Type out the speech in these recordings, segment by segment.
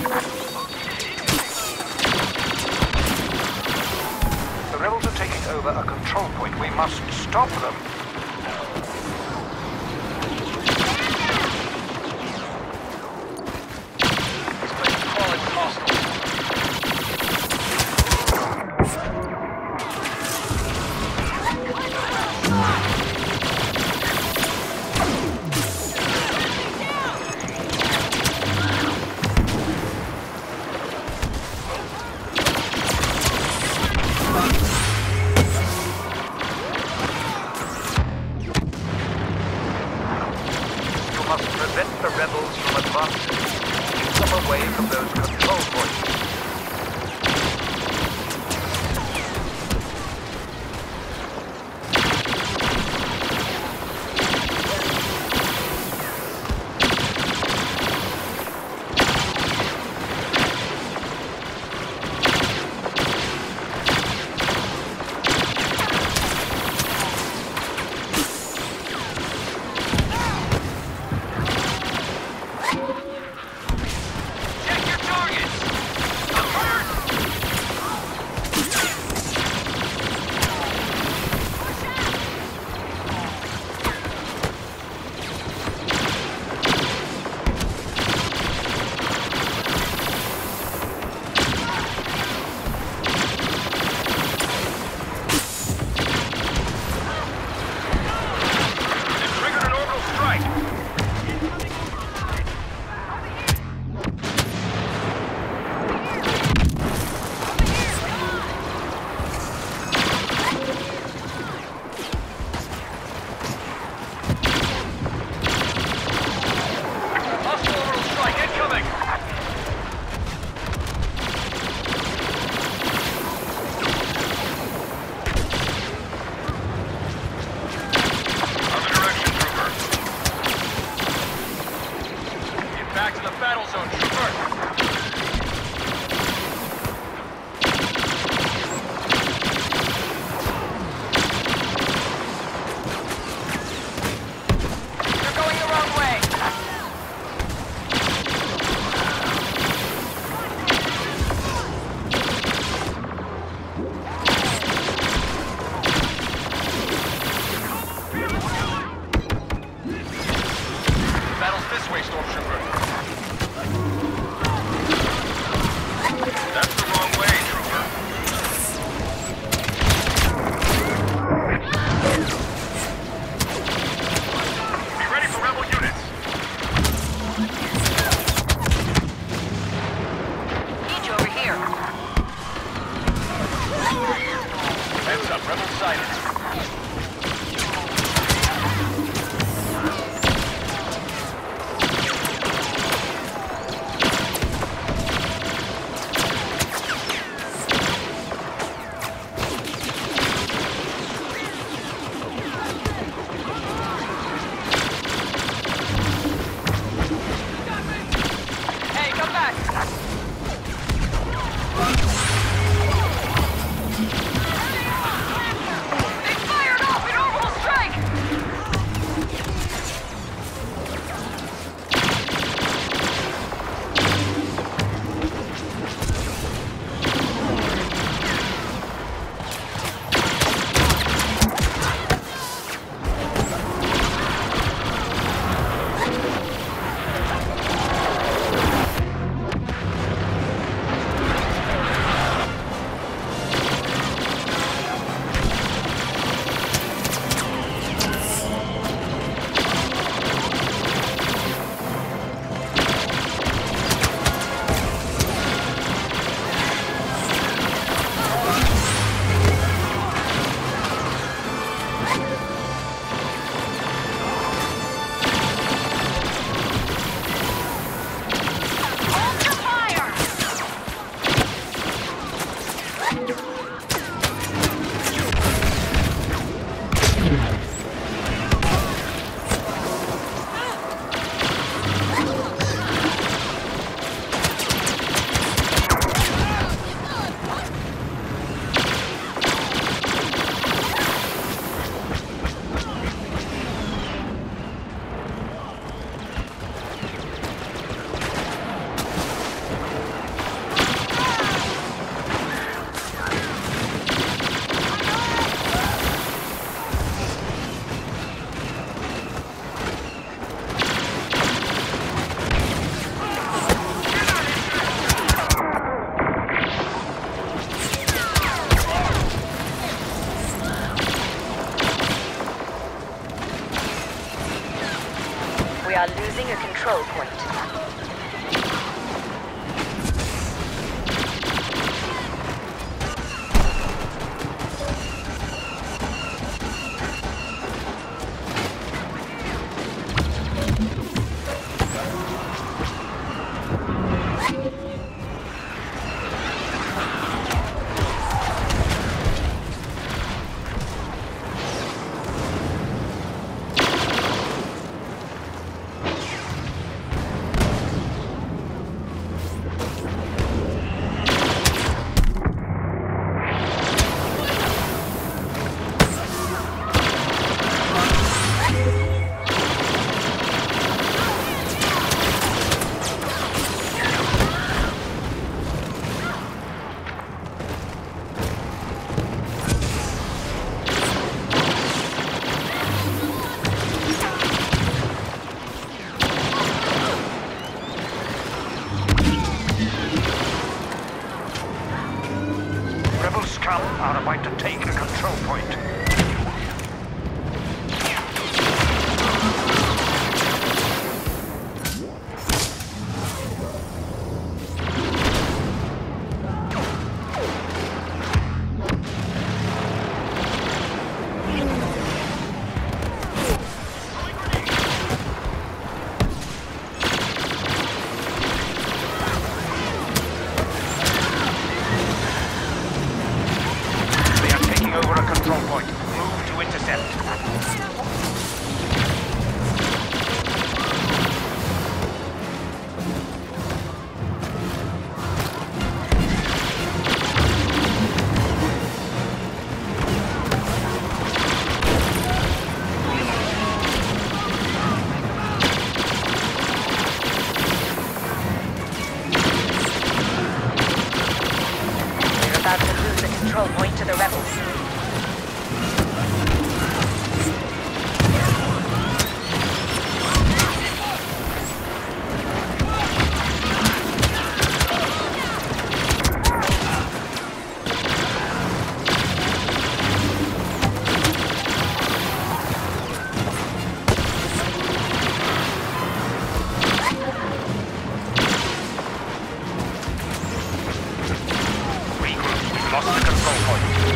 The rebels are taking over a control point. We must stop them. This place is crawling with hostiles. Must prevent the rebels from advancing. Keep them away from those control points. Back to the battle zone, trooper! You're going the wrong way! control point. Rebel scum are about to take a control point. Over a control point. Move to intercept. We're about to lose the control point to the rebels. Lost the control point.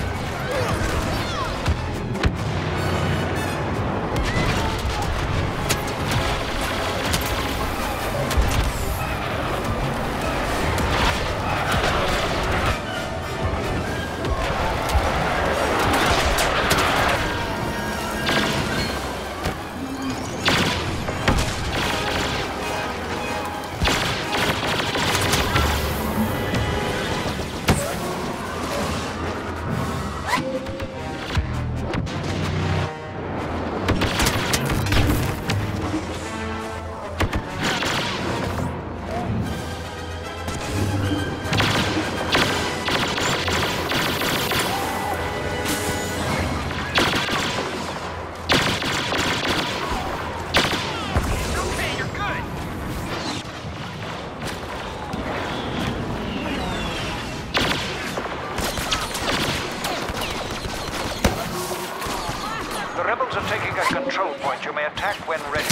The rebels are taking a control point. You may attack when ready.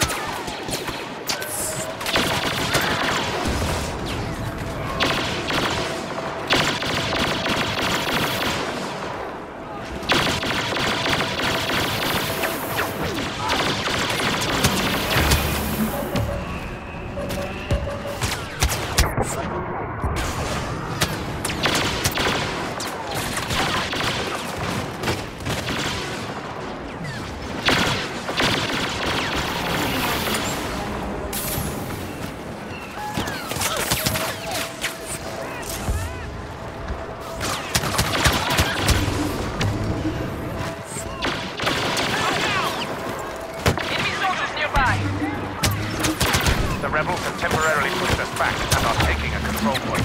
The rebels have temporarily pushed us back and are taking a control point.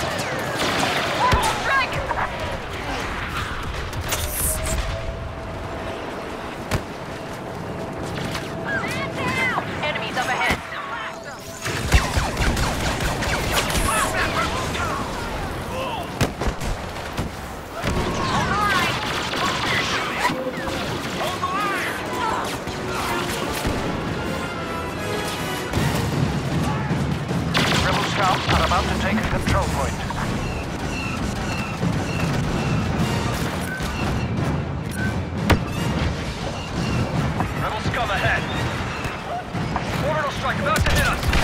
Enemies up ahead. are about to take a control point. Rebel scum ahead. Orbital strike about to hit us.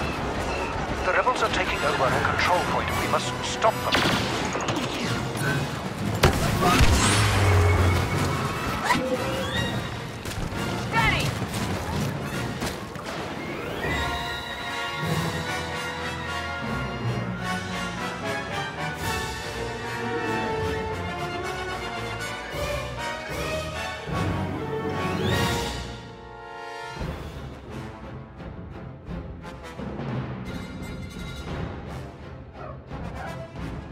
The rebels are taking over a control point. We must stop them.